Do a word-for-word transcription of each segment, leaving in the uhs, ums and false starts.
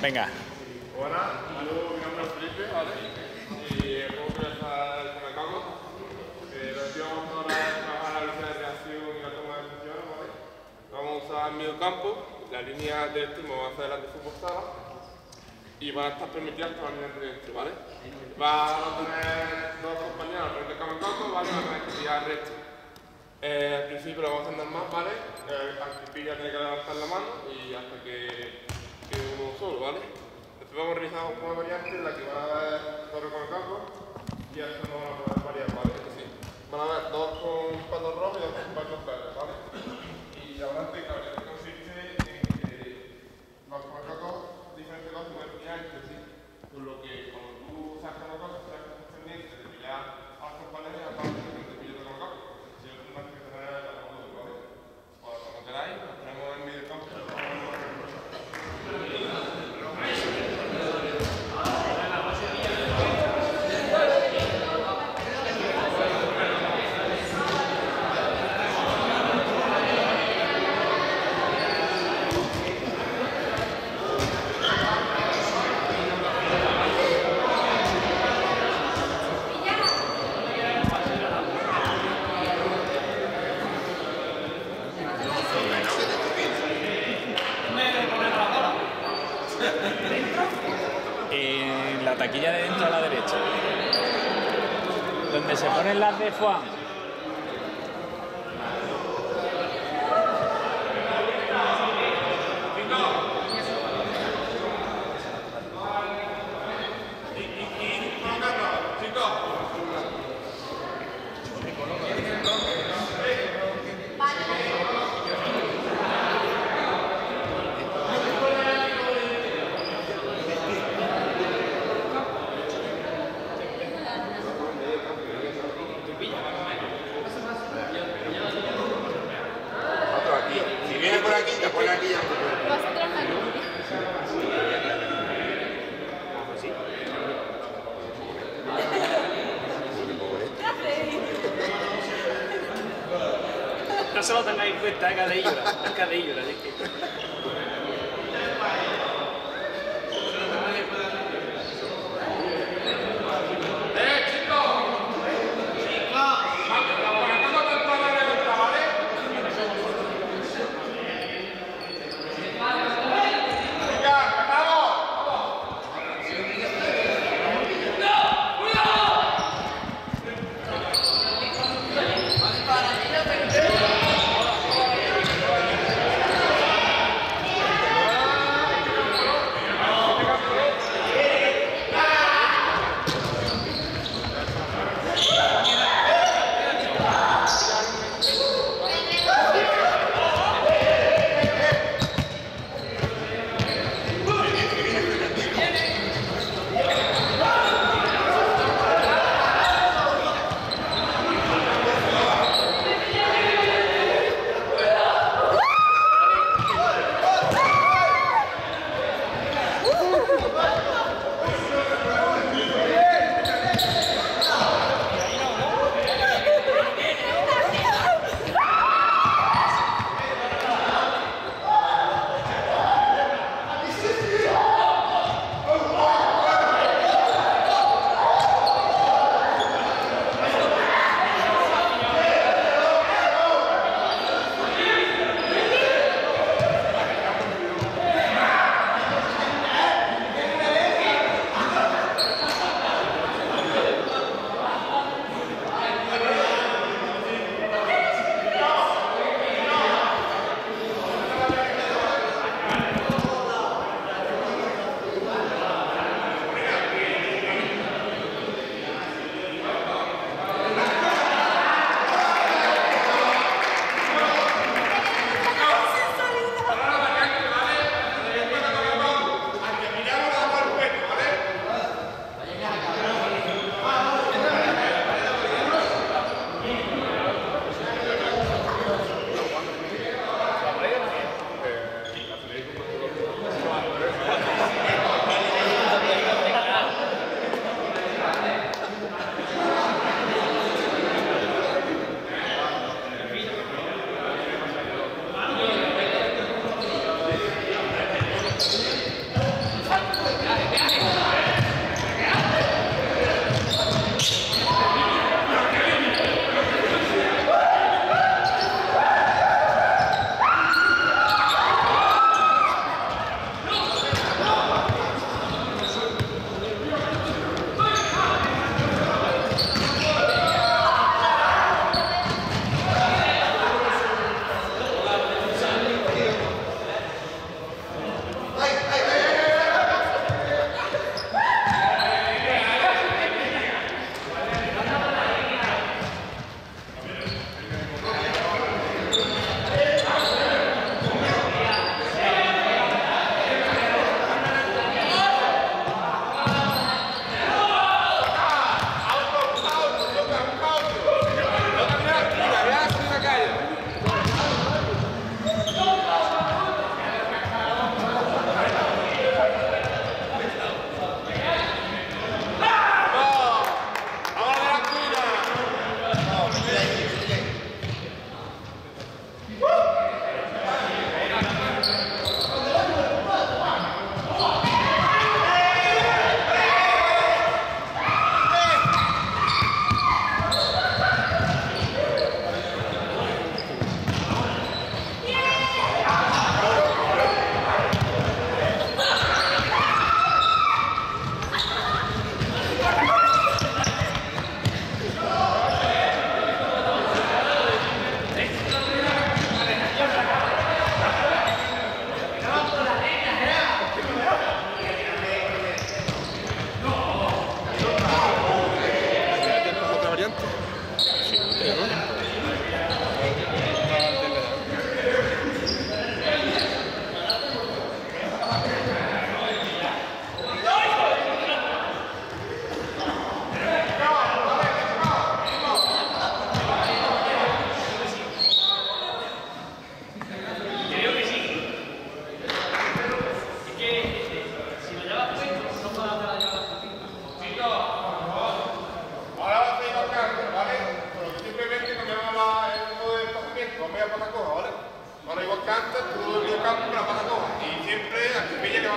Venga. Hola, yo mi nombre es Felipe, ¿vale? Y puedo empezar con el campo. Eh, lo que vamos ahora es trabajar la velocidad de reacción y la toma de decisiones, ¿vale? Vamos a usar el medio campo, la línea de extremo va hacia adelante soportada y van a estar permitidas por la línea de dentro, ¿vale? Va a tener dos compañeros al frente del campo en campo, ¿vale? Van a tener que tirar recto. Eh, al principio lo vamos a hacer normal, ¿vale? El antipilla tiene que levantar la mano y hasta que quede uno solo, ¿vale? Después vamos a realizar una variante en la que van a haber torre con el campo y esto no van a poder variar, ¿vale? Es decir, van a haber dos con patos rojos y dos con patos verdes, ¿vale? Y la variante, claro, esto consiste en que los con el campo diferentes cosas pueden pillar entre sí, por lo que cuando tú sacas una cosa, estás pendiente de pillar a los compañeros y aparte de que te pilles con el campo. Si yo tengo que tener la mano, ¿vale? Pues como queráis, nos ponemos en medio campo. En la taquilla de dentro a la derecha, donde se ponen las de foam. Si viene por aquí, te pone aquí ya. Vas a trabajar. No se lo tengáis en cuenta, es cadillo, es cadillo, es que...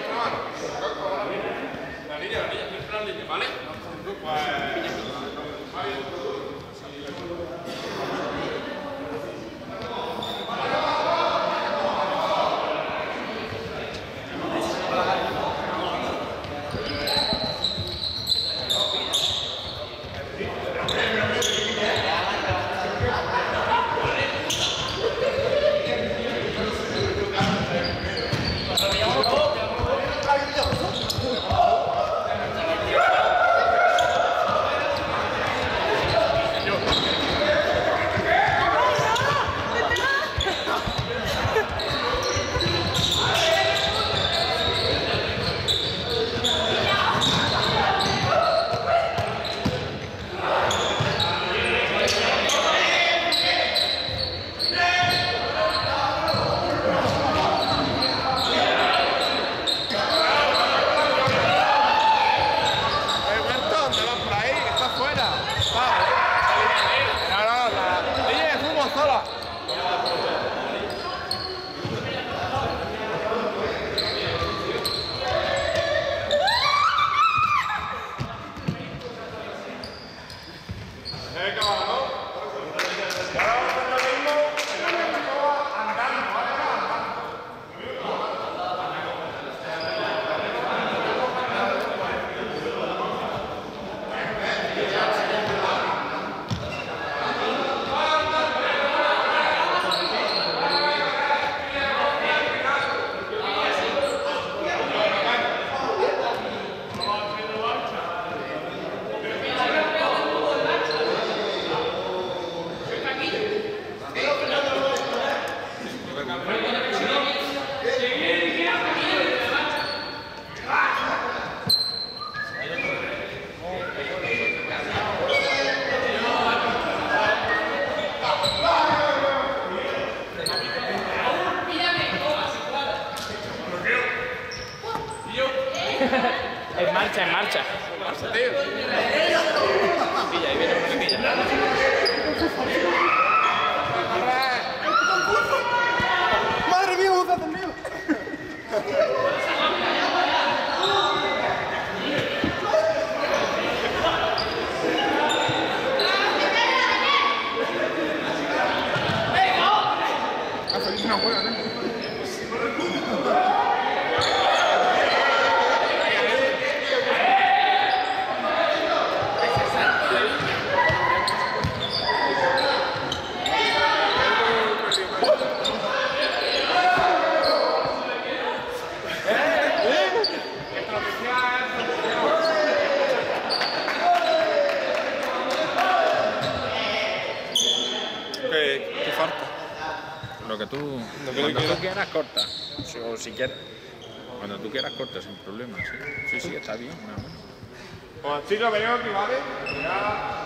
vuestra mano. La línea, la línea, siempre la línea, ¿vale? Pues... En marcha, en marcha. Pilla, ahí viene una pilla. ¡Madre mía, vos haces mío! Una buena, ¿eh? ¿Qué, qué falta? Lo que tú, Lo que cuando tú tú quieras corta, si- o si quieres, cuando tú quieras corta sin problema, sí, sí, sí, está bien, más o menos. Pues chicos, venimos aquí, ¿vale? Ya...